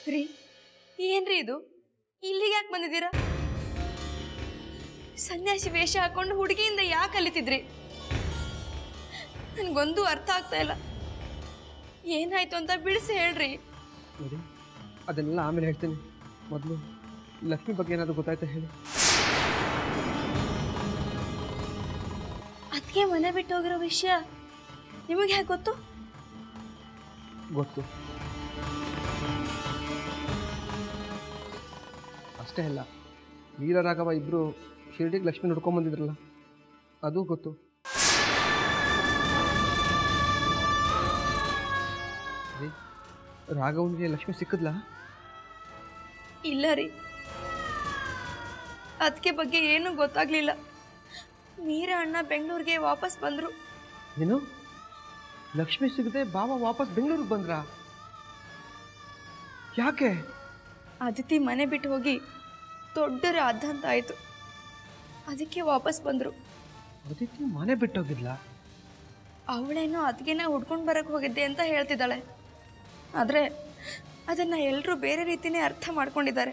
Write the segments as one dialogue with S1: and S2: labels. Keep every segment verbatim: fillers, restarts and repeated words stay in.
S1: ರೀ ಏನ್ರಿ ಇದು ಇಲ್ಲಿಗೆ ಯಾಕೆ ಬಂದಿದ್ದೀರಾ? ಸನ್ಯಾಸಿ ವೇಷ ಹಾಕೊಂಡು ಹುಡುಗಿಯಿಂದ ಯಾಕೆ ಕಲಿತಿದ್ರಿ? ನನ್ಗೊಂದು ಅರ್ಥ ಆಗ್ತಾ ಇಲ್ಲ. ಏನಾಯ್ತು ಅಂತ ಬಿಡಿಸಿ ಹೇಳ್ರಿ.
S2: ನೋಡಿ ಅದನ್ನೆಲ್ಲ ಆಮೇಲೆ ಹೇಳ್ತೀನಿ, ಮೊದಲು ಲಕ್ಷ್ಮಿ ಬಗ್ಗೆ ಏನಾದರೂ ಗೊತ್ತಾಯ್ತಾ ಹೇಳಿ.
S1: ಅದಕ್ಕೆ ಮನೆ ಬಿಟ್ಟು ಹೋಗಿರೋ ವಿಷಯ ನಿಮಗೆ ಯಾಕೆ ಗೊತ್ತು?
S2: ಗೊತ್ತು. ಅಷ್ಟೇ ಅಲ್ಲ, ವೀರರಾಘವ ಇಬ್ಬರು ಶಿರಡಿಗೆ ಲಕ್ಷ್ಮಿ ನೋಡ್ಕೊಂಬಂದಿದ್ರಲ್ಲ, ಅದು ಗೊತ್ತು. ರಾಘವನಿಗೆ ಲಕ್ಷ್ಮಿ ಸಿಕ್ಕದ್ಲಾ?
S1: ಇಲ್ಲ ರೀ, ಅದಕ್ಕೆ ಬಗ್ಗೆ ಏನೂ ಗೊತ್ತಾಗ್ಲಿಲ್ಲ. ಮೀರಾ ಅಣ್ಣ ಬೆಂಗಳೂರಿಗೆ ವಾಪಸ್ ಬಂದ್ರು.
S2: ಏನು, ಲಕ್ಷ್ಮಿ ಸಿಗದೆ ಬಾಬಾ ವಾಪಸ್ ಬೆಂಗಳೂರಿಗೆ ಬಂದ್ರ? ಯಾಕೆ?
S1: ಅದಿತಿ ಮನೆ ಬಿಟ್ಟು ಹೋಗಿ ದೊಡ್ಡ ರಾಧ ಅಂತ ಆಯ್ತು, ಅದಕ್ಕೆ ವಾಪಸ್ ಬಂದ್ರು.
S2: ಅದಿತಿ ಮನೆ ಬಿಟ್ಟೋಗಿದ್ಲಾ?
S1: ಅವಳೇನೋ ಅದಕ್ಕೆನ ಹುಡ್ಕೊಂಡು ಬರಕ್ಕೆ ಹೋಗಿದ್ದೆ ಅಂತ ಹೇಳ್ತಿದ್ದಾಳೆ. ಆದರೆ ಅದನ್ನು ಎಲ್ಲರೂ ಬೇರೆ ರೀತಿಯೇ ಅರ್ಥ ಮಾಡ್ಕೊಂಡಿದ್ದಾರೆ.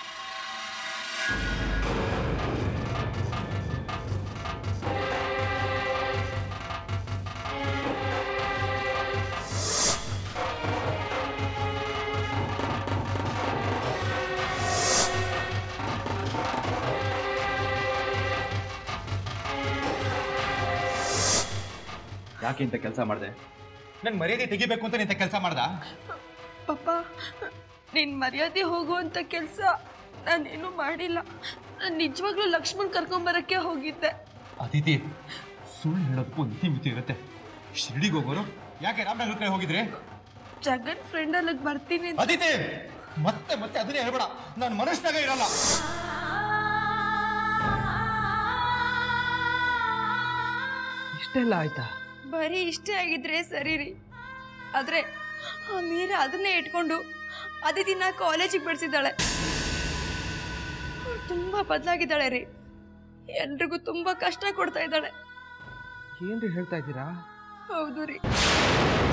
S3: ಯಾಕೆ ಇಂಥ ಕೆಲಸ ಮಾಡಿದೆ? ನನ್ನ ಮರ್ಯಾದೆ ತೆಗಿಬೇಕು ಅಂತ ನಿಂತ ಕೆಲಸ ಮಾಡ್ದ?
S1: ಪಪ್ಪ, ನಿನ್ನ ಮರ್ಯಾದೆ ಹೋಗುವಂಥ ಕೆಲಸ ನಾನೇನು ಮಾಡಿಲ್ಲ. ನಾನು ನಿಜವಾಗ್ಲೂ ಲಕ್ಷ್ಮಣ್ ಕರ್ಕೊಂಬರಕ್ಕೆ ಹೋಗಿದ್ದೆ.
S3: ಅದಿತಿ, ಸುಳ್ಳು ಹೇಳೋದಕ್ಕೂ ಮಿತಿ ಮಿತಿ ಇರುತ್ತೆ. ಶಿರಡಿಗೆ ಹೋಗೋರು ಯಾಕೆ ರಾಮನಗರ ಕಡೆ ಹೋಗಿದ್ರಿ?
S1: ಜಗನ್ ಫ್ರೆಂಡ್ ಅಲ್ಲಿಗೆ ಬರ್ತೀನಿ.
S3: ಅದಿತಿ, ಮತ್ತೆ ಮತ್ತೆ ಅದನ್ನೇ ಹೇಳ್ಬೇಡ, ನಾನು ಮನಸ್ಸಿನಾಗ ಇರಲ್ಲ.
S2: ಇಷ್ಟೆಲ್ಲ ಆಯ್ತಾ?
S1: ಬರೀ ಇಷ್ಟೇ ಆಗಿದ್ರೆ ಸರಿ ರೀ. ಆದರೆ ಆ ಮೀರಾ ಅದನ್ನೇ ಇಟ್ಕೊಂಡು ಅದಿತಿನ ಕಾಲೇಜಿಗೆ ಬಿಡಿಸಿದ್ದಾಳೆ. ಅವಳು ತುಂಬ ಬದಲಾಗಿದ್ದಾಳೆ ರೀ. ಎಲ್ರಿಗೂ ತುಂಬ ಕಷ್ಟ ಕೊಡ್ತಾ ಇದ್ದಾಳೆ.
S2: ಏನ್ರಿ ಹೇಳ್ತಾ ಇದ್ದೀರಾ?
S1: ಹೌದು ರೀ.